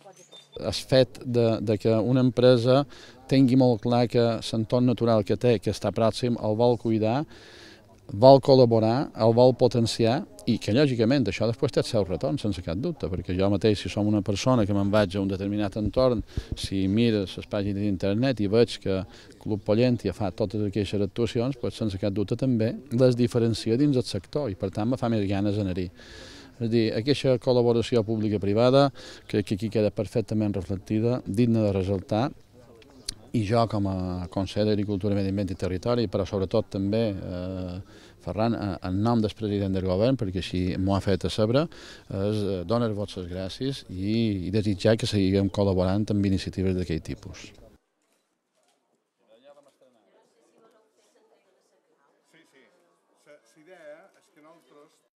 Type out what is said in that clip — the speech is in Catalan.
El fet de que una empresa tingui molt clar que l'entorn natural que té, que està pròxim, el vol cuidar, vol col·laborar, el vol potenciar i que, lògicament, això després té el seu retorn, sense cap dubte, perquè jo mateix, si som una persona que me'n vaig a un determinat entorn, si mires les pàgines d'internet i veig que Club Pollentia fa totes aquestes actuacions, doncs, sense cap dubte també les diferencia dins el sector i, per tant, me fa més ganes d'anar-hi. És a dir, aquesta col·laboració pública-privada crec que aquí queda perfectament reflectida, digna de ressaltar, i jo com a conseller d'Agricultura, Medi Ambient i Territori, però sobretot també, Ferran, en nom del president del govern, perquè així m'ho ha fet a saber, és donar-vos les gràcies i desitjar que seguiguem col·laborant amb iniciatives d'aquest tipus. Sí, sí. La idea és que nosaltres